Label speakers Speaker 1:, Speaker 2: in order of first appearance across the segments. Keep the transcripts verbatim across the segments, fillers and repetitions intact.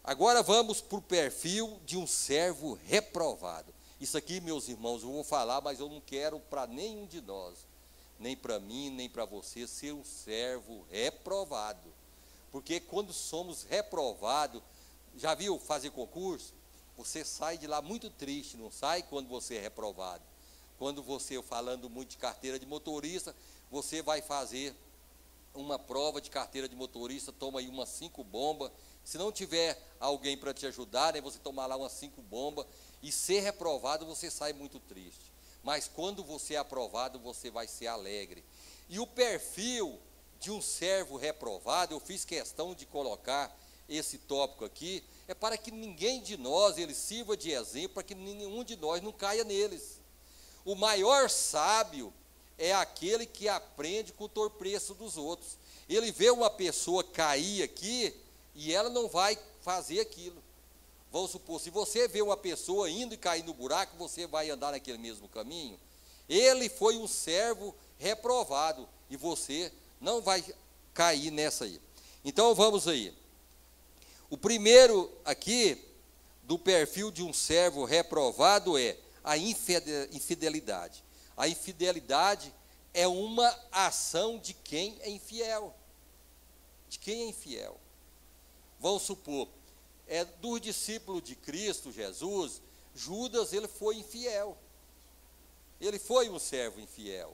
Speaker 1: Agora vamos para o perfil de um servo reprovado. Isso aqui, meus irmãos, eu vou falar, mas eu não quero para nenhum de nós, nem para mim, nem para você, ser um servo reprovado. Porque quando somos reprovados, já viu fazer concurso? Você sai de lá muito triste, não sai quando você é reprovado. Quando você, falando muito de carteira de motorista, você vai fazer uma prova de carteira de motorista, toma aí umas cinco bombas. Se não tiver alguém para te ajudar, né, você tomar lá umas cinco bombas, e ser reprovado, você sai muito triste. Mas quando você é aprovado, você vai ser alegre. E o perfil de um servo reprovado, eu fiz questão de colocar esse tópico aqui, é para que ninguém de nós, ele sirva de exemplo, para que nenhum de nós não caia neles. O maior sábio é aquele que aprende com o torpreço dos outros. Ele vê uma pessoa cair aqui, e ela não vai fazer aquilo. Vamos supor, se você vê uma pessoa indo e cair no buraco, você vai andar naquele mesmo caminho. Ele foi um servo reprovado, e você não vai cair nessa aí. Então vamos aí. O primeiro aqui, do perfil de um servo reprovado, é a infidelidade. A infidelidade é uma ação de quem é infiel. De quem é infiel. Vamos supor, é do discípulo de Cristo Jesus, Judas, ele foi infiel. Ele foi um servo infiel.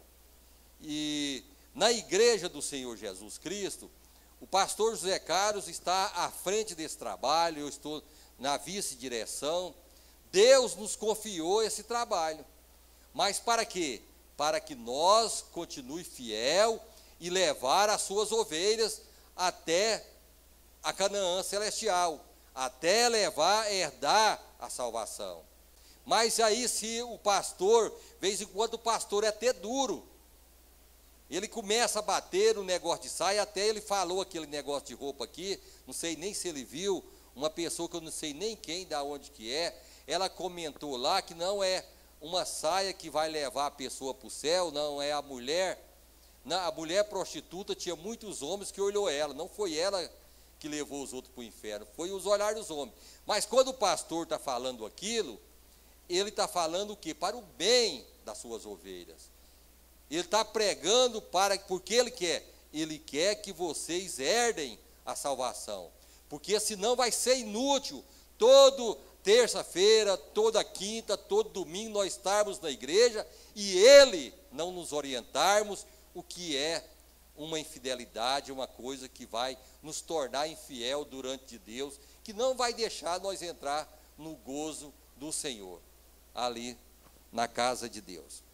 Speaker 1: E na igreja do Senhor Jesus Cristo, o pastor José Carlos está à frente desse trabalho, eu estou na vice-direção. Deus nos confiou esse trabalho. Mas para quê? Para que nós continue fiel e levar as suas ovelhas até a Canaã celestial, até levar, herdar a salvação. Mas aí, se o pastor, de vez em quando o pastor é até duro, ele começa a bater no negócio de saia, até ele falou aquele negócio de roupa aqui, não sei nem se ele viu, uma pessoa que eu não sei nem quem, da onde que é, ela comentou lá que não é uma saia que vai levar a pessoa para o céu, não é a mulher, a mulher prostituta tinha muitos homens que olhou ela, não foi ela que levou os outros para o inferno, foi os olhares dos homens. Mas quando o pastor está falando aquilo, ele está falando o quê? Para o bem das suas ovelhas. Ele está pregando para, porque ele quer, ele quer que vocês herdem a salvação, porque senão vai ser inútil, todo terça-feira, toda quinta, todo domingo nós estarmos na igreja, e ele não nos orientarmos o que é uma infidelidade, uma coisa que vai nos tornar infiel durante de Deus, que não vai deixar nós entrar no gozo do Senhor, ali na casa de Deus.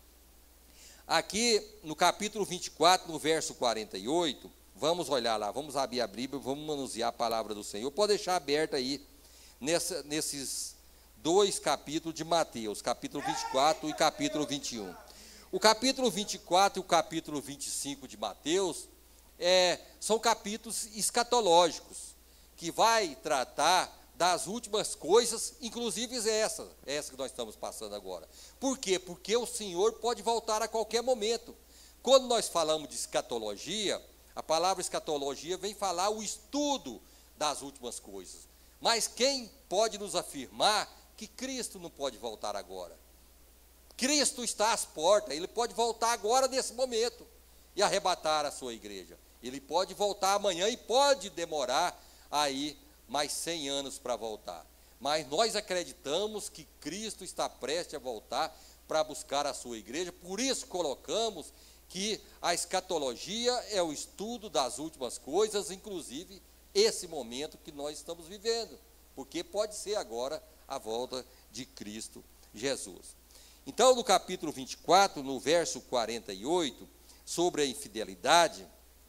Speaker 1: Aqui no capítulo vinte e quatro, no verso quarenta e oito, vamos olhar lá, vamos abrir a Bíblia, vamos manusear a palavra do Senhor, pode deixar aberta aí, nessa, nesses dois capítulos de Mateus, capítulo vinte e quatro e capítulo vinte e um. O capítulo vinte e quatro e o capítulo vinte e cinco de Mateus é, são capítulos escatológicos, que vai tratar das últimas coisas, inclusive essa, essa que nós estamos passando agora. Por quê? Porque o Senhor pode voltar a qualquer momento. Quando nós falamos de escatologia, a palavra escatologia vem falar o estudo das últimas coisas. Mas quem pode nos afirmar que Cristo não pode voltar agora? Cristo está às portas, ele pode voltar agora nesse momento e arrebatar a sua igreja. Ele pode voltar amanhã e pode demorar aí mais cem anos para voltar. Mas nós acreditamos que Cristo está prestes a voltar para buscar a sua igreja, por isso colocamos que a escatologia é o estudo das últimas coisas, inclusive esse momento que nós estamos vivendo, porque pode ser agora a volta de Cristo Jesus. Então, no capítulo vinte e quatro, no verso quarenta e oito, sobre a infidelidade,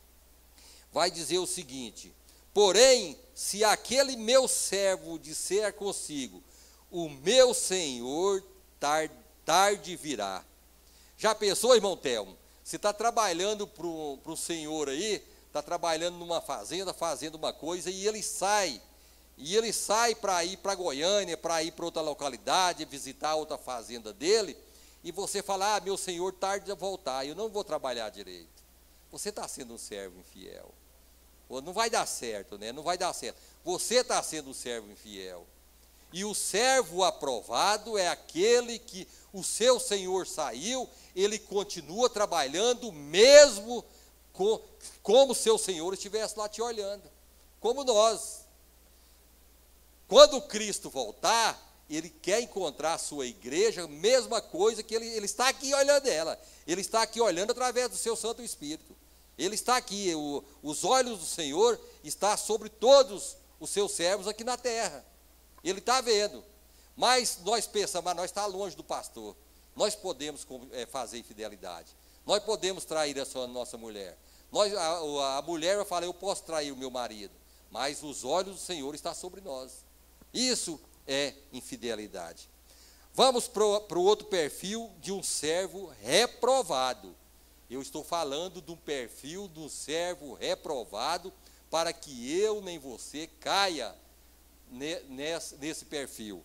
Speaker 1: vai dizer o seguinte: porém, se aquele meu servo disser consigo, o meu Senhor tarde, tarde virá. Já pensou, irmão Telmo? Você está trabalhando para o Senhor aí, está trabalhando numa fazenda, fazendo uma coisa, e ele sai, e ele sai para ir para Goiânia, para ir para outra localidade, visitar outra fazenda dele, e você fala, ah, meu Senhor tarde a voltar, eu não vou trabalhar direito. Você está sendo um servo infiel. Ou não vai dar certo, né? Não vai dar certo. você está sendo um servo infiel. E o servo aprovado é aquele que o seu senhor saiu, ele continua trabalhando, mesmo com, como o seu senhor estivesse lá te olhando, como nós. Quando Cristo voltar, ele quer encontrar a sua igreja, mesma coisa que ele, ele está aqui olhando ela, ele está aqui olhando através do seu Santo Espírito, ele está aqui, o, os olhos do Senhor estão sobre todos os seus servos aqui na terra, ele está vendo, mas nós pensamos, mas nós estamos longe do pastor, nós podemos é, fazer infidelidade, nós podemos trair a sua, nossa mulher, nós, a, a mulher vai falar, eu posso trair o meu marido, mas os olhos do Senhor estão sobre nós, isso é infidelidade. Vamos para o outro perfil de um servo reprovado. Eu estou falando de um perfil de um servo reprovado, para que eu nem você caia nesse, nesse perfil.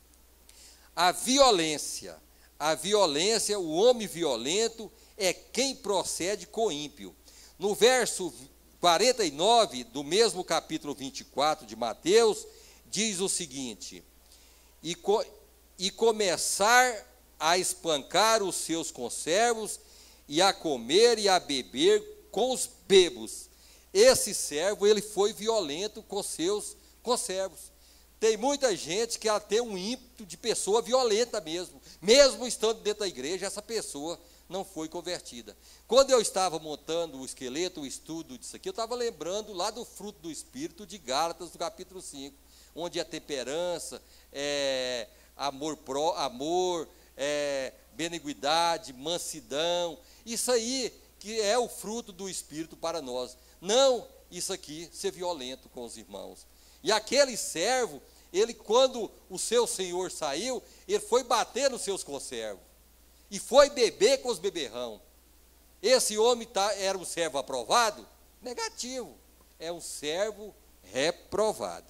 Speaker 1: A violência, a violência, o homem violento é quem procede com ímpio. No verso quarenta e nove do mesmo capítulo vinte e quatro de Mateus, diz o seguinte: e, co, e começar a espancar os seus conservos, e a comer e a beber com os bebos. Esse servo, ele foi violento com seus conservos. Tem muita gente que ela tem um ímpeto de pessoa violenta mesmo, mesmo estando dentro da igreja, essa pessoa não foi convertida. Quando eu estava montando o esqueleto, o estudo disso aqui, eu estava lembrando lá do fruto do Espírito de Gálatas, do capítulo cinco, onde a temperança, é, amor, pró, amor é, benignidade, mansidão, isso aí que é o fruto do Espírito para nós, não isso aqui, ser violento com os irmãos. E aquele servo, ele quando o seu senhor saiu, ele foi bater nos seus conservos, e foi beber com os beberrão. Esse homem tá, era um servo aprovado? Negativo, é um servo reprovado.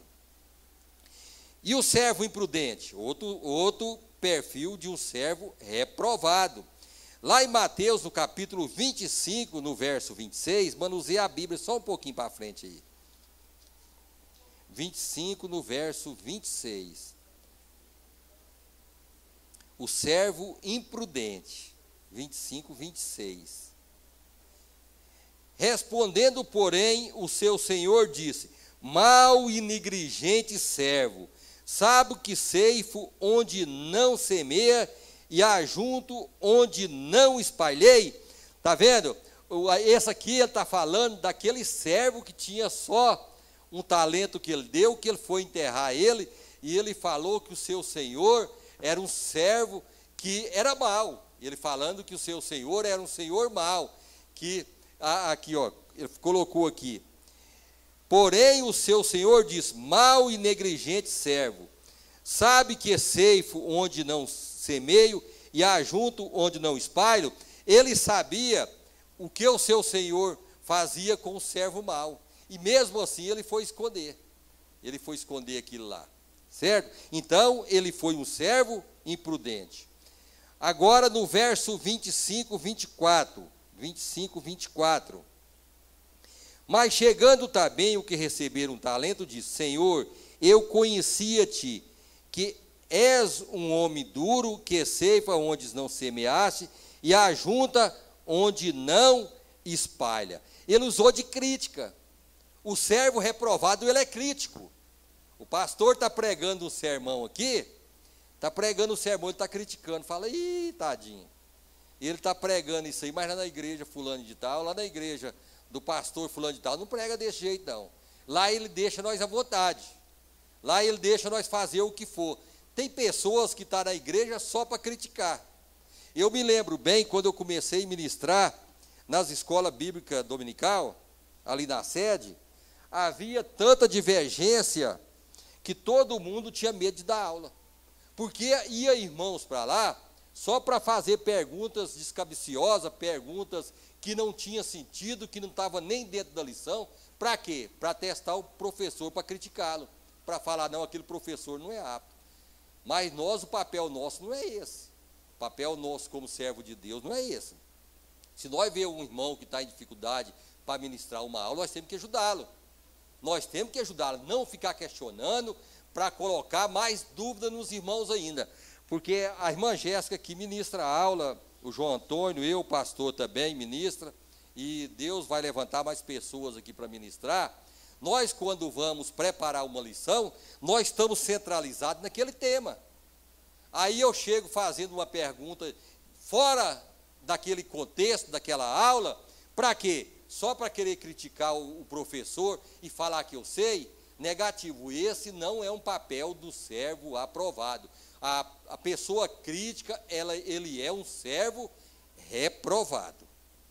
Speaker 1: E o servo imprudente? Outro, outro perfil de um servo reprovado. Lá em Mateus, no capítulo vinte e cinco, no verso vinte e seis, manuseia a Bíblia só um pouquinho para frente aí. vinte e cinco, no verso vinte e seis. O servo imprudente. vinte e cinco, vinte e seis. Respondendo, porém, o seu senhor disse: mau e negligente servo, sabe que ceifo onde não semeia e ajunto onde não espalhei. Está vendo? Esse aqui ele está falando daquele servo que tinha só um talento que ele deu, que ele foi enterrar ele, e ele falou que o seu senhor era um servo que era mau. Ele falando que o seu senhor era um senhor mau, que, aqui ó, ele colocou aqui, porém o seu senhor diz: mau e negligente servo, sabe que ceifo onde não semeio e ajunto onde não espalho. Ele sabia o que o seu senhor fazia com o servo mau, e mesmo assim ele foi esconder, ele foi esconder aquilo lá, certo? Então ele foi um servo imprudente. Agora no verso vinte e cinco, vinte e quatro, vinte e cinco, vinte e quatro, mas chegando também o que receberam um talento, disse: Senhor, eu conhecia-te, que és um homem duro, que ceifa onde não semeaste, e ajunta onde não espalha. Ele usou de crítica. O servo reprovado, ele é crítico. O pastor está pregando um sermão aqui, está pregando o sermão, ele está criticando, fala: ih, tadinho, ele está pregando isso aí, mas lá na igreja fulano de tal, lá na igreja do pastor fulano de tal, não prega desse jeito não. Lá ele deixa nós à vontade, lá ele deixa nós fazer o que for. Tem pessoas que estão na igreja só para criticar. Eu me lembro bem, quando eu comecei a ministrar nas escolas bíblicas dominical, ali na sede, havia tanta divergência que todo mundo tinha medo de dar aula, porque ia irmãos para lá só para fazer perguntas descabiciosas, perguntas que não tinham sentido, que não estavam nem dentro da lição. Para quê? Para testar o professor, para criticá-lo, para falar: não, aquele professor não é apto. Mas nós, o papel nosso não é esse. O papel nosso como servo de Deus não é esse. Se nós vemos um irmão que está em dificuldade para ministrar uma aula, nós temos que ajudá-lo. Nós temos que ajudá-la, não ficar questionando para colocar mais dúvida nos irmãos ainda. Porque a irmã Jéssica que ministra a aula, o João Antônio, eu, o pastor também, ministra, e Deus vai levantar mais pessoas aqui para ministrar. Nós, quando vamos preparar uma lição, nós estamos centralizados naquele tema. Aí eu chego fazendo uma pergunta fora daquele contexto, daquela aula, para quê? Só para querer criticar o, o professor e falar que eu sei? Negativo. Esse não é um papel do servo aprovado. A, a pessoa crítica, ela, ele é um servo reprovado.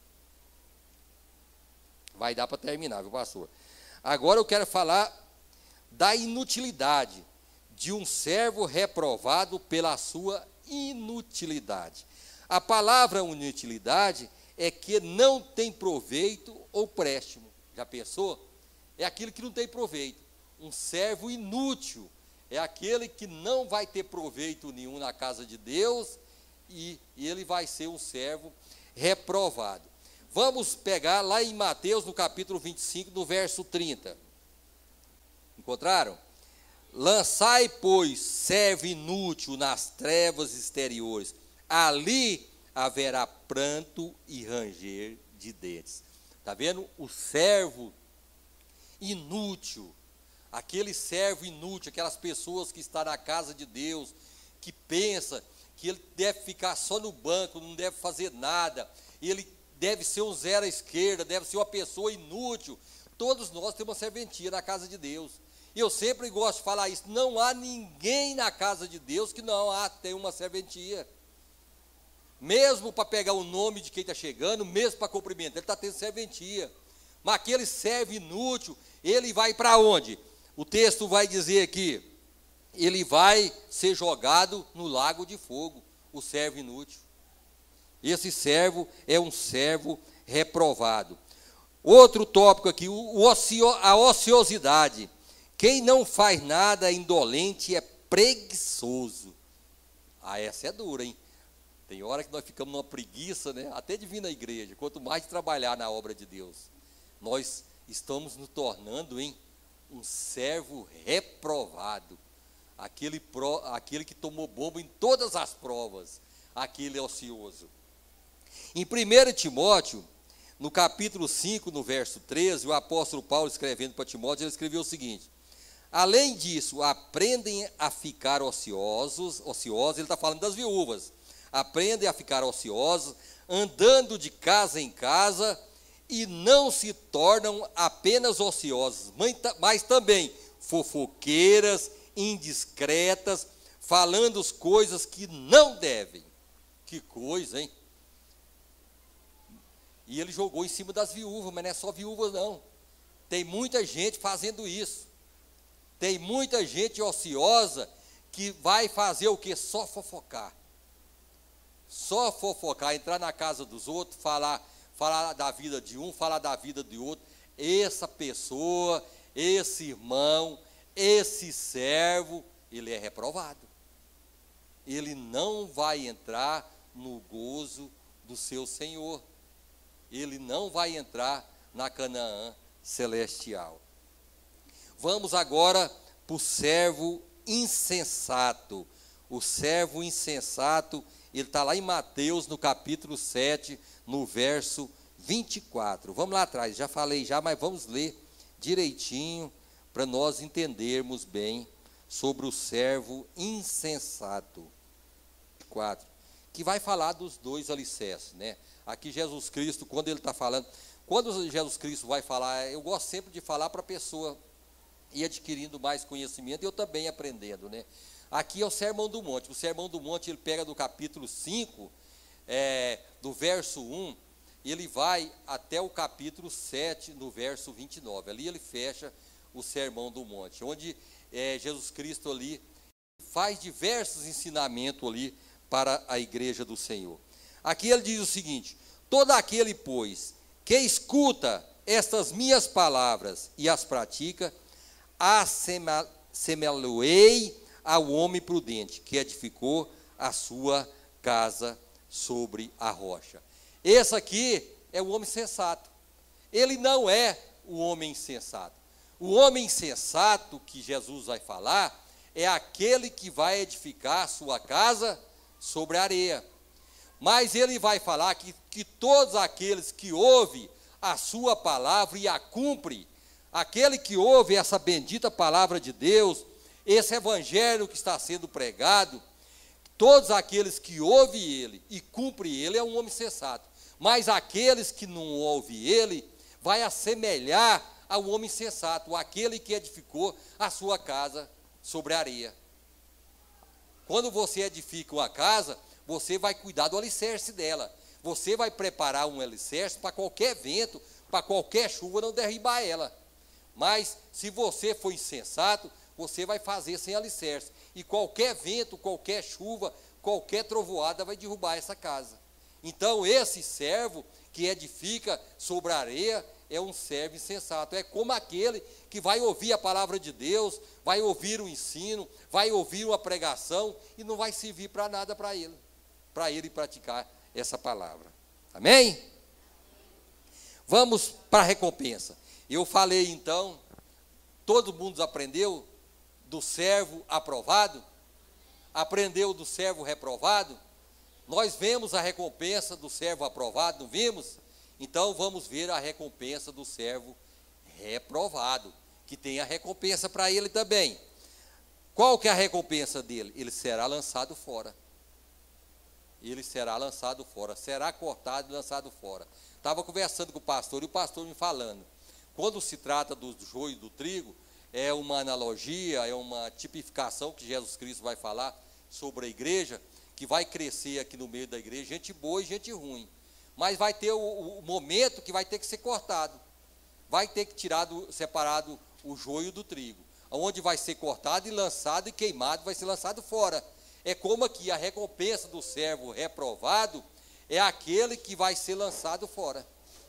Speaker 1: Vai dar para terminar, viu, pastor? Agora eu quero falar da inutilidade de um servo reprovado pela sua inutilidade. A palavra inutilidade é que não tem proveito ou préstimo. Já pensou? É aquilo que não tem proveito. Um servo inútil é aquele que não vai ter proveito nenhum na casa de Deus e, e ele vai ser um servo reprovado. Vamos pegar lá em Mateus, no capítulo vinte e cinco, no verso trinta. Encontraram? Lançai, pois, servo inútil nas trevas exteriores. Ali haverá pranto e ranger de dentes. Está vendo? O servo inútil, aquele servo inútil, aquelas pessoas que estão na casa de Deus, que pensa que ele deve ficar só no banco, não deve fazer nada, ele deve ser um zero à esquerda, deve ser uma pessoa inútil. Todos nós temos uma serventia na casa de Deus. E eu sempre gosto de falar isso, não há ninguém na casa de Deus que não há, tem uma serventia. Mesmo para pegar o nome de quem está chegando, mesmo para cumprimentar, ele está tendo serventia. Mas aquele servo inútil, ele vai para onde? O texto vai dizer aqui, ele vai ser jogado no lago de fogo, o servo inútil. Esse servo é um servo reprovado. Outro tópico aqui, o ocio, a ociosidade. Quem não faz nada indolente é preguiçoso. Ah, essa é dura, hein? Tem hora que nós ficamos numa preguiça, né? Até de vir na igreja, quanto mais de trabalhar na obra de Deus. Nós estamos nos tornando, hein, um servo reprovado. Aquele, pro, aquele que tomou bomba em todas as provas. Aquele ocioso. Em primeiro Timóteo, no capítulo cinco, no verso treze, o apóstolo Paulo, escrevendo para Timóteo, ele escreveu o seguinte: além disso, aprendem a ficar ociosos, ociosos, ele está falando das viúvas, aprendem a ficar ociosos, andando de casa em casa, e não se tornam apenas ociosos, mas também fofoqueiras, indiscretas, falando as coisas que não devem. Que coisa, hein? E ele jogou em cima das viúvas, mas não é só viúvas não. Tem muita gente fazendo isso. Tem muita gente ociosa que vai fazer o quê? Só fofocar. Só fofocar, entrar na casa dos outros, falar, falar da vida de um, falar da vida de outro. Essa pessoa, esse irmão, esse servo, ele é reprovado. Ele não vai entrar no gozo do seu Senhor. Ele não vai entrar na Canaã celestial. Vamos agora para o servo insensato. O servo insensato, ele está lá em Mateus, no capítulo sete, no verso vinte e quatro. Vamos lá atrás, já falei já, mas vamos ler direitinho, para nós entendermos bem sobre o servo insensato. quatro. Que vai falar dos dois alicerces, né? Aqui Jesus Cristo, quando ele está falando, quando Jesus Cristo vai falar, eu gosto sempre de falar para a pessoa ir adquirindo mais conhecimento, e eu também aprendendo, né? Aqui é o Sermão do Monte. O Sermão do Monte, ele pega do capítulo cinco, é, do verso um, ele vai até o capítulo sete, no verso vinte e nove. Ali ele fecha o Sermão do Monte, onde é, Jesus Cristo ali faz diversos ensinamentos ali para a igreja do Senhor. Aqui ele diz o seguinte: todo aquele, pois, que escuta estas minhas palavras e as pratica, assemelhei ao homem prudente, que edificou a sua casa sobre a rocha. Esse aqui é o homem sensato. Ele não é o homem insensato. O homem insensato que Jesus vai falar é aquele que vai edificar sua casa sobre a areia. Mas ele vai falar que, que todos aqueles que ouvem a sua palavra e a cumprem, aquele que ouve essa bendita palavra de Deus, esse evangelho que está sendo pregado, todos aqueles que ouvem ele e cumprem ele é um homem sensato. Mas aqueles que não ouvem ele, vai assemelhar ao homem sensato, aquele que edificou a sua casa sobre a areia. Quando você edifica uma casa, você vai cuidar do alicerce dela. Você vai preparar um alicerce para qualquer vento, para qualquer chuva não derribar ela. Mas se você for insensato, você vai fazer sem alicerce. E qualquer vento, qualquer chuva, qualquer trovoada vai derrubar essa casa. Então esse servo que edifica sobre a areia é um servo insensato. É como aquele que vai ouvir a palavra de Deus, vai ouvir o ensino, vai ouvir uma pregação e não vai servir para nada para ele, para ele praticar essa palavra. Amém? Vamos para a recompensa. Eu falei então, todo mundo aprendeu do servo aprovado? Aprendeu do servo reprovado? Nós vemos a recompensa do servo aprovado, não vimos? Então vamos ver a recompensa do servo reprovado, que tem a recompensa para ele também. Qual que é a recompensa dele? Ele será lançado fora. Ele será lançado fora, será cortado e lançado fora. Estava conversando com o pastor e o pastor me falando, quando se trata do joio e do trigo, é uma analogia, é uma tipificação que Jesus Cristo vai falar sobre a igreja, que vai crescer aqui no meio da igreja, gente boa e gente ruim. Mas vai ter o, o momento que vai ter que ser cortado. Vai ter que tirar, do, separado o joio do trigo. Onde vai ser cortado e lançado e queimado, vai ser lançado fora. É como aqui, a recompensa do servo reprovado é aquele que vai ser lançado fora.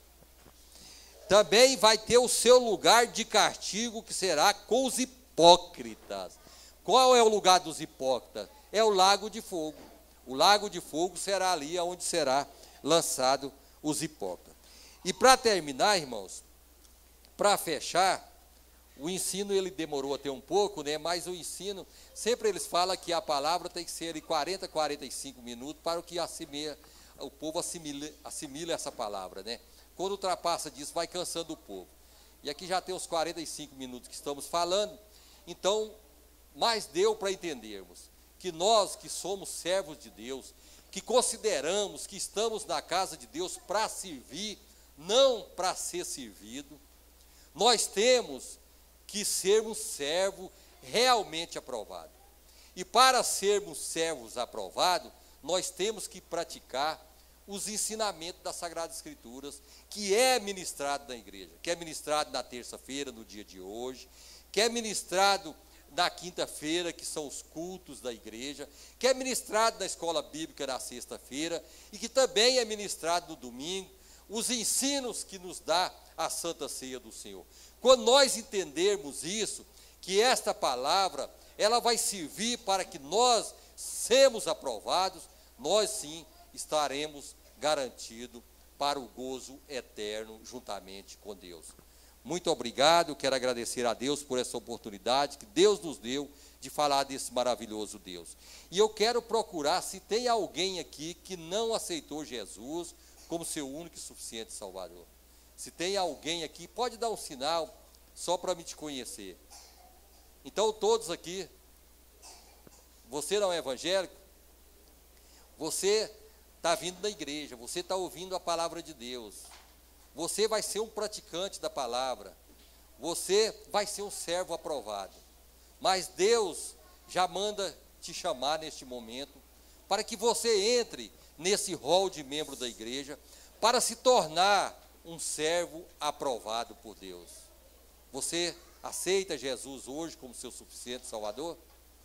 Speaker 1: Também vai ter o seu lugar de castigo, que será com os hipócritas. Qual é o lugar dos hipócritas? É o lago de fogo. O lago de fogo será ali onde será lançado os hipócritas. E para terminar, irmãos, para fechar, o ensino ele demorou até um pouco, né? Mas o ensino, sempre eles falam que a palavra tem que ser de quarenta, quarenta e cinco minutos para o que assimila, o povo assimila, assimila essa palavra, né? Quando ultrapassa disso, vai cansando o povo. E aqui já tem uns quarenta e cinco minutos que estamos falando, então, mais deu para entendermos que nós que somos servos de Deus, que consideramos que estamos na casa de Deus para servir, não para ser servido, nós temos que sermos servo realmente aprovado. E para sermos servos aprovados, nós temos que praticar os ensinamentos das Sagradas Escrituras, que é ministrado na igreja, que é ministrado na terça-feira, no dia de hoje, que é ministrado na quinta-feira, que são os cultos da igreja, que é ministrado na escola bíblica na sexta-feira, e que também é ministrado no domingo, os ensinos que nos dá a Santa Ceia do Senhor. Quando nós entendermos isso, que esta palavra, ela vai servir para que nós sejamos aprovados, nós sim estaremos garantidos para o gozo eterno juntamente com Deus. Muito obrigado, quero agradecer a Deus por essa oportunidade que Deus nos deu de falar desse maravilhoso Deus. E eu quero procurar se tem alguém aqui que não aceitou Jesus como seu único e suficiente Salvador. Se tem alguém aqui, pode dar um sinal só para me te conhecer. Então todos aqui, você não é evangélico, você está vindo da igreja, você está ouvindo a palavra de Deus, você vai ser um praticante da palavra, você vai ser um servo aprovado, mas Deus já manda te chamar neste momento, para que você entre nesse rol de membro da igreja, para se tornar um servo aprovado por Deus. Você aceita Jesus hoje como seu suficiente Salvador?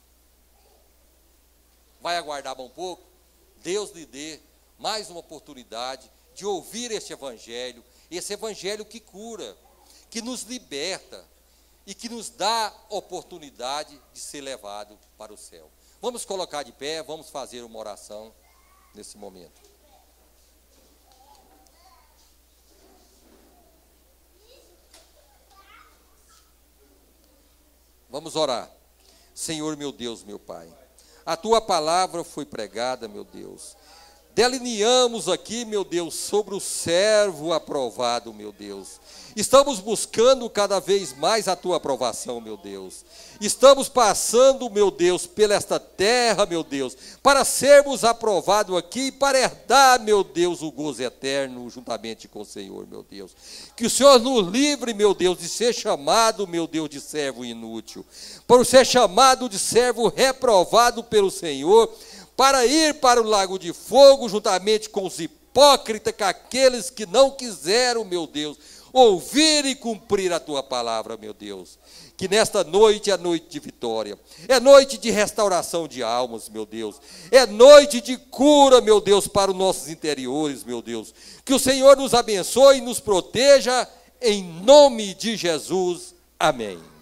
Speaker 1: Vai aguardar um pouco? Deus lhe dê mais uma oportunidade de ouvir este evangelho, esse evangelho que cura, que nos liberta e que nos dá oportunidade de ser levado para o céu. Vamos colocar de pé, vamos fazer uma oração nesse momento. Vamos orar. Senhor, meu Deus, meu Pai, a tua palavra foi pregada, meu Deus. Delineamos aqui, meu Deus, sobre o servo aprovado, meu Deus. Estamos buscando cada vez mais a tua aprovação, meu Deus. Estamos passando, meu Deus, pela esta terra, meu Deus, para sermos aprovados aqui, para herdar, meu Deus, o gozo eterno juntamente com o Senhor, meu Deus. Que o Senhor nos livre, meu Deus, de ser chamado, meu Deus, de servo inútil, por ser chamado de servo reprovado pelo Senhor, para ir para o lago de fogo, juntamente com os hipócritas, com aqueles que não quiseram, meu Deus, ouvir e cumprir a tua palavra, meu Deus. Que nesta noite é noite de vitória, é noite de restauração de almas, meu Deus, é noite de cura, meu Deus, para os nossos interiores, meu Deus. Que o Senhor nos abençoe e nos proteja, em nome de Jesus. Amém.